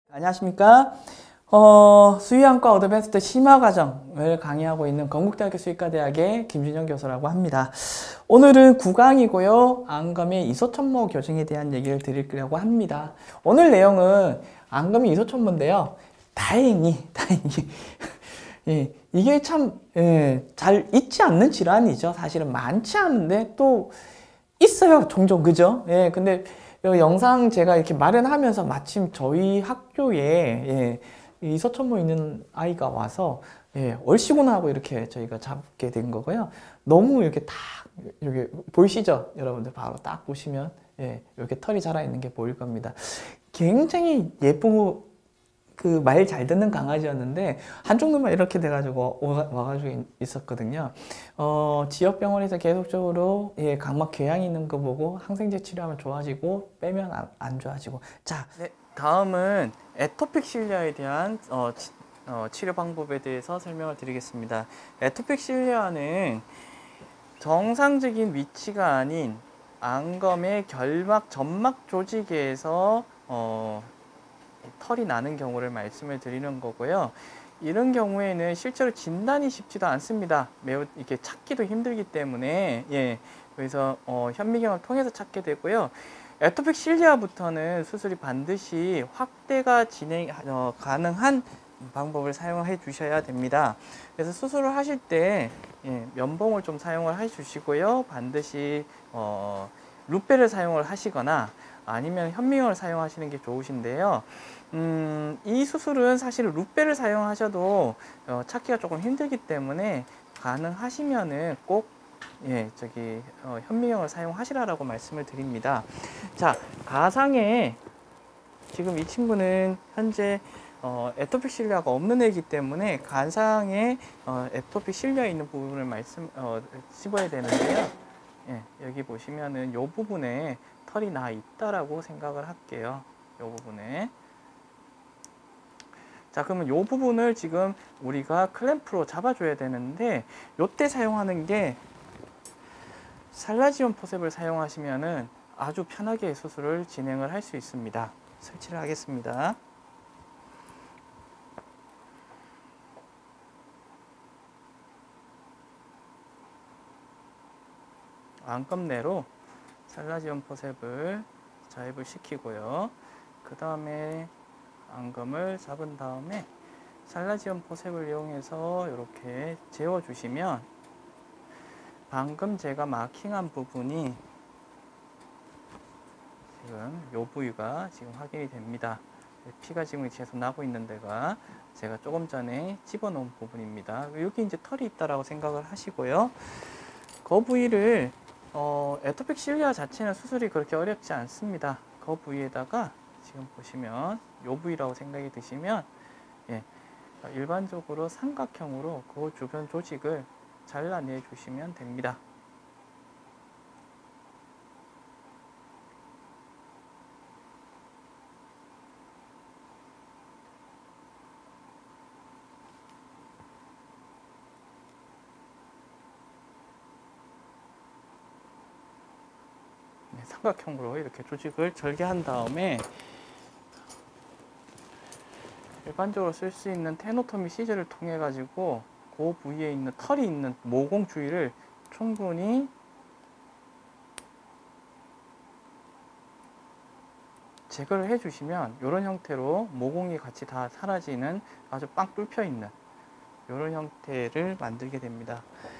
안녕하십니까. 수의안과 어드밴스드 심화 과정을 강의하고 있는 건국대학교 수의과대학의 김준영 교수라고 합니다. 오늘은 9강이고요. 안검의 이소천모 교정에 대한 얘기를 드리려고 합니다. 오늘 내용은 안검의 이소천모인데요. 다행히 예, 이게 참 잘 잊지 않는 질환이죠. 사실은 많지 않은데 또 있어요. 종종 그죠? 근데 이 영상 제가 이렇게 마련하면서 마침 저희 학교에 이소천모 있는 아이가 와서 얼씨구나 하고 이렇게 저희가 잡게 된 거고요. 너무 이렇게 딱 여기 보이시죠? 여러분들 바로 딱 보시면 이렇게 털이 자라 있는 게 보일 겁니다. 굉장히 예쁘고 그 말 잘 듣는 강아지였는데 한쪽 눈만 이렇게 돼가지고 와가지고 있었거든요. 지역병원에서 계속적으로 강막 궤양이 있는 거 보고 항생제 치료하면 좋아지고 빼면 안 좋아지고. 자, 다음은 에토픽 실리아에 대한 치료 방법에 대해서 설명을 드리겠습니다. 에토픽 실리아는 정상적인 위치가 아닌 안검의 결막 점막 조직에서 털이 나는 경우를 말씀을 드리는 거고요. 이런 경우에는 실제로 진단이 쉽지도 않습니다. 매우 이렇게 찾기도 힘들기 때문에 그래서 현미경을 통해서 찾게 되고요. 에토픽 실리아부터는 수술이 반드시 확대가 가능한 방법을 사용해 주셔야 됩니다. 그래서 수술을 하실 때 면봉을 좀 사용을 해 주시고요. 반드시 루페를 사용을 하시거나 아니면 현미경을 사용하시는 게 좋으신데요. 이 수술은 사실 루페를 사용하셔도 찾기가 조금 힘들기 때문에 가능하시면은 꼭 현미경을 사용하시라고 말씀을 드립니다. 자, 가상에 지금 이 친구는 현재 에토픽 실리아가 없는 애이기 때문에 가상에 에토픽 실리아 있는 부분을 씹어야 되는데요. 여기 보시면은 이 부분에 털이 나 있다라고 생각을 할게요. 이 부분에. 자, 그러면 이 부분을 지금 우리가 클램프로 잡아줘야 되는데, 이때 사용하는 게 살라지온 포셉을 사용하시면은 아주 편하게 수술을 진행을 할 수 있습니다. 설치를 하겠습니다. 안검 내로 살라지온 포셉을 자입을 시키고요. 그 다음에 안검을 잡은 다음에 살라지온 포셉을 이용해서 이렇게 재워 주시면 방금 제가 마킹한 부분이 지금 이 부위가 지금 확인이 됩니다. 피가 지금 계속 나고 있는 데가 제가 조금 전에 집어넣은 부분입니다. 여기 이제 털이 있다라고 생각을 하시고요. 그 부위를 에토픽 실리아 자체는 수술이 그렇게 어렵지 않습니다. 그 부위에다가 지금 보시면 요 부위라고 생각이 드시면 일반적으로 삼각형으로 그 주변 조직을 잘라내 주시면 됩니다. 삼각형으로 이렇게 조직을 절개한 다음에 일반적으로 쓸 수 있는 테노토미 시즈를 통해 가지고 그 부위에 있는 털이 있는 모공 주위를 충분히 제거를 해 주시면 이런 형태로 모공이 같이 다 사라지는 아주 빵 뚫혀 있는 이런 형태를 만들게 됩니다.